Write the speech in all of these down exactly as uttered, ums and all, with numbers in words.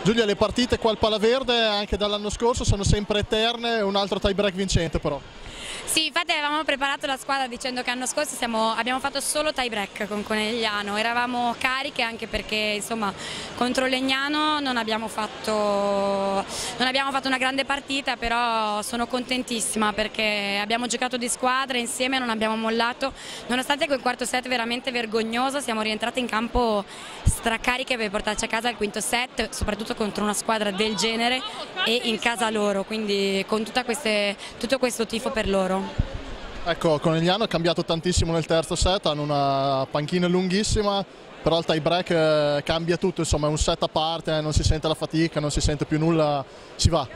Giulia, le partite qua al Palaverde anche dall'anno scorso sono sempre eterne, un altro tie break vincente però. Sì, infatti avevamo preparato la squadra dicendo che l'anno scorso siamo, abbiamo fatto solo tie break con Conegliano, eravamo cariche anche perché insomma contro Legnano non abbiamo fatto, non abbiamo fatto una grande partita, però sono contentissima perché abbiamo giocato di squadra insieme, non abbiamo mollato, nonostante quel quarto set veramente vergognoso siamo rientrate in campo stracariche per portarci a casa il quinto set, soprattutto contro una squadra del genere e in casa loro, quindi con tutta queste, tutto questo tifo per loro. Ecco, Conegliano ha cambiato tantissimo nel terzo set, hanno una panchina lunghissima, però il tie break eh, cambia tutto, insomma è un set a parte, non si sente la fatica, non si sente più nulla, si va.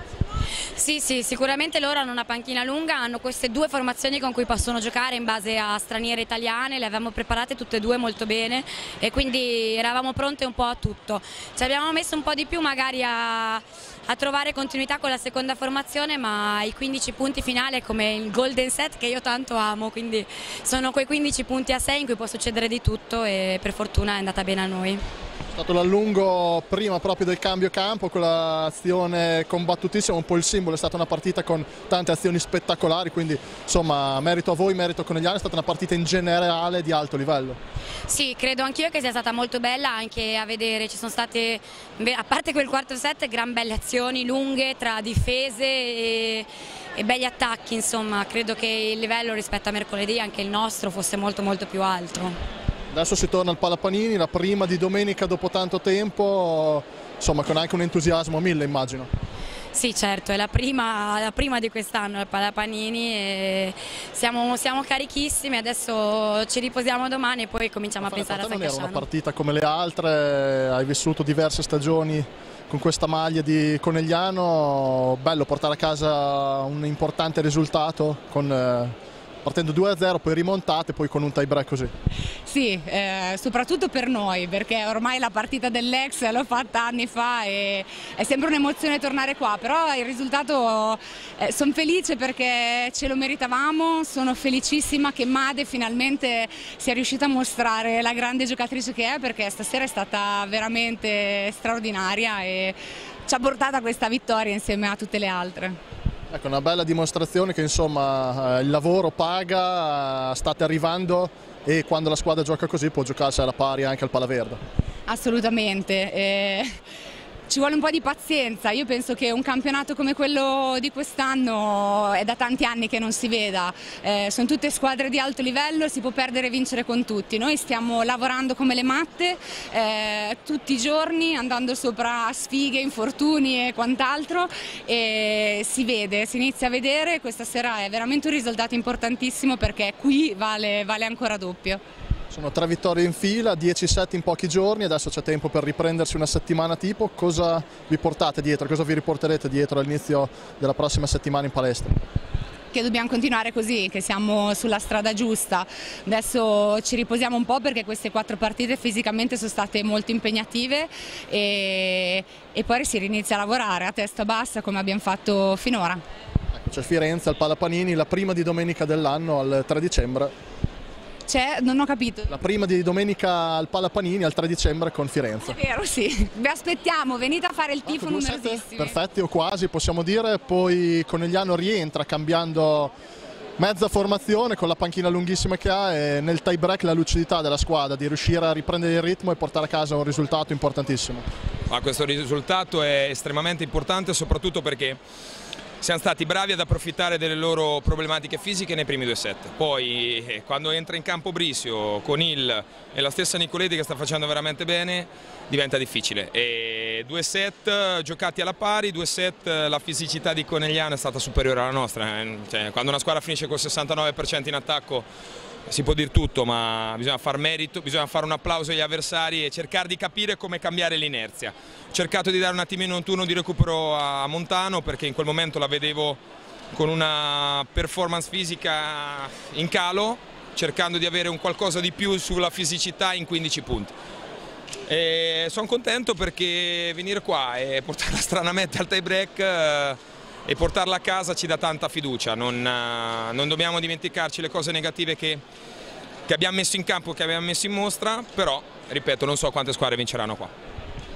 Sì, sì, sicuramente loro hanno una panchina lunga, hanno queste due formazioni con cui possono giocare in base a straniere italiane, le avevamo preparate tutte e due molto bene e quindi eravamo pronte un po' a tutto. Ci abbiamo messo un po' di più magari a, a trovare continuità con la seconda formazione, ma i quindici punti finali è come il golden set che io tanto amo, quindi sono quei quindici punti a sei in cui può succedere di tutto e per fortuna è andata bene a noi. È stato l'allungo prima proprio del cambio campo, quell'azione combattutissima, un po' il simbolo, è stata una partita con tante azioni spettacolari, quindi insomma merito a voi, merito a Conegliano, è stata una partita in generale di alto livello. Sì, credo anch'io che sia stata molto bella anche a vedere, ci sono state, a parte quel quarto set, gran belle azioni lunghe tra difese e, e belli attacchi, insomma credo che il livello rispetto a mercoledì, anche il nostro, fosse molto molto più alto. Adesso si torna al Palapanini, la prima di domenica dopo tanto tempo, insomma con anche un entusiasmo a mille immagino. Sì, certo, è la prima, la prima di quest'anno al Palapanini e siamo, siamo carichissimi, adesso ci riposiamo domani e poi cominciamo a pensare a San Casciano. Non era una partita come le altre, hai vissuto diverse stagioni con questa maglia di Conegliano, bello portare a casa un importante risultato con... Eh, partendo due a zero, poi rimontate, poi con un tie break così. Sì, eh, soprattutto per noi, perché ormai la partita dell'ex l'ho fatta anni fa e è sempre un'emozione tornare qua, però il risultato, eh, sono felice perché ce lo meritavamo, sono felicissima che Made finalmente sia riuscita a mostrare la grande giocatrice che è, perché stasera è stata veramente straordinaria e ci ha portato a questa vittoria insieme a tutte le altre. Ecco, una bella dimostrazione che insomma eh, il lavoro paga, state arrivando e quando la squadra gioca così può giocarsi alla pari anche al Palaverde. Assolutamente. Eh... Ci vuole un po' di pazienza, io penso che un campionato come quello di quest'anno è da tanti anni che non si veda, eh, sono tutte squadre di alto livello, si può perdere e vincere con tutti, noi stiamo lavorando come le matte eh, tutti i giorni andando sopra sfighe, infortuni e quant'altro e si vede, si inizia a vedere, questa sera è veramente un risultato importantissimo perché qui vale, vale ancora doppio. Sono tre vittorie in fila, dieci set in pochi giorni, adesso c'è tempo per riprendersi una settimana tipo. Cosa vi portate dietro, cosa vi riporterete dietro all'inizio della prossima settimana in palestra? Che dobbiamo continuare così, che siamo sulla strada giusta. Adesso ci riposiamo un po' perché queste quattro partite fisicamente sono state molto impegnative e, e poi si rinizia a lavorare a testa bassa come abbiamo fatto finora. Ecco, c'è Firenze al Palapanini, la prima di domenica dell'anno al tre dicembre. C'è? Non ho capito. La prima di domenica al Palapanini al tre dicembre con Firenze. È vero, sì. Vi aspettiamo, venite a fare il tifo ecco, numerosissimi. Perfetti o quasi, possiamo dire. Poi Conegliano rientra cambiando mezza formazione con la panchina lunghissima che ha e nel tie break la lucidità della squadra di riuscire a riprendere il ritmo e portare a casa un risultato importantissimo. Ma questo risultato è estremamente importante soprattutto perché siamo stati bravi ad approfittare delle loro problematiche fisiche nei primi due set. Poi eh, quando entra in campo Brisio, Conil e la stessa Nicoledi che sta facendo veramente bene, diventa difficile. E due set giocati alla pari, due set la fisicità di Conegliano è stata superiore alla nostra. Cioè, quando una squadra finisce col sessantanove per cento in attacco si può dire tutto, ma bisogna far merito, bisogna fare un applauso agli avversari e cercare di capire come cambiare l'inerzia. Ho cercato di dare un attimino un turno di recupero a Montano perché in quel momento la vedevo con una performance fisica in calo, cercando di avere un qualcosa di più sulla fisicità in quindici punti. E sono contento perché venire qua e portarla stranamente al tie break e portarla a casa ci dà tanta fiducia, non, non dobbiamo dimenticarci le cose negative che, che abbiamo messo in campo, che abbiamo messo in mostra, però, ripeto, non so quante squadre vinceranno qua.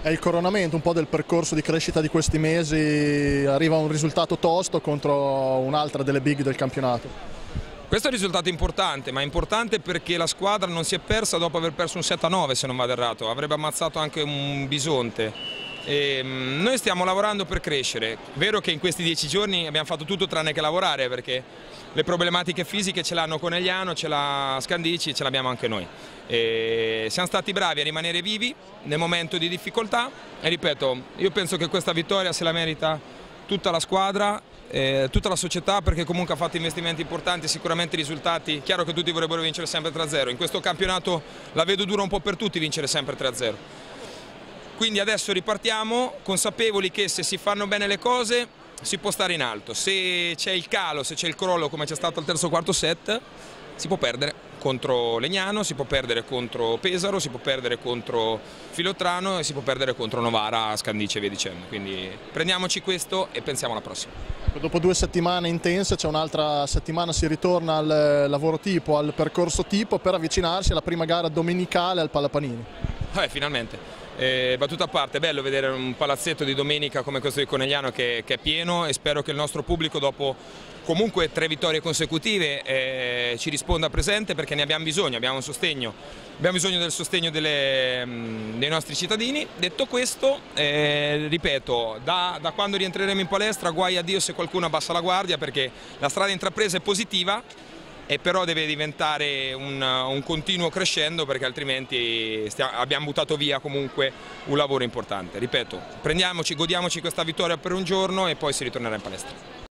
È il coronamento un po' del percorso di crescita di questi mesi, arriva un risultato tosto contro un'altra delle big del campionato. Questo è un risultato importante, ma è importante perché la squadra non si è persa dopo aver perso un sette a nove, se non vado errato, avrebbe ammazzato anche un Bisonte. E noi stiamo lavorando per crescere. Vero che in questi dieci giorni abbiamo fatto tutto tranne che lavorare, perché le problematiche fisiche ce l'hanno Conegliano, ce l'ha Scandicci, ce l'abbiamo anche noi. E siamo stati bravi a rimanere vivi nel momento di difficoltà e ripeto, io penso che questa vittoria se la merita tutta la squadra, eh, tutta la società, perché comunque ha fatto investimenti importanti, sicuramente risultati. Chiaro che tutti vorrebbero vincere sempre tre a zero, in questo campionato la vedo dura un po' per tutti vincere sempre tre a zero. Quindi adesso ripartiamo consapevoli che se si fanno bene le cose si può stare in alto, se c'è il calo, se c'è il crollo come c'è stato al terzo quarto set, si può perdere contro Legnano, si può perdere contro Pesaro, si può perdere contro Filottrano e si può perdere contro Novara, Scandicci e via dicendo. Quindi prendiamoci questo e pensiamo alla prossima. Dopo due settimane intense c'è un'altra settimana, si ritorna al lavoro tipo, al percorso tipo per avvicinarsi alla prima gara domenicale al Pallapanini. Eh, finalmente. Eh, battuta a parte, è bello vedere un palazzetto di domenica come questo di Conegliano che, che è pieno e spero che il nostro pubblico dopo comunque tre vittorie consecutive eh, ci risponda presente, perché ne abbiamo bisogno, abbiamo un sostegno, abbiamo bisogno del sostegno delle, mh, dei nostri cittadini. Detto questo, eh, ripeto, da, da quando rientreremo in palestra guai a Dio se qualcuno abbassa la guardia, perché la strada intrapresa è positiva, e però deve diventare un, un continuo crescendo, perché altrimenti stiamo, abbiamo buttato via comunque un lavoro importante. Ripeto, prendiamoci, godiamoci questa vittoria per un giorno e poi si ritornerà in palestra.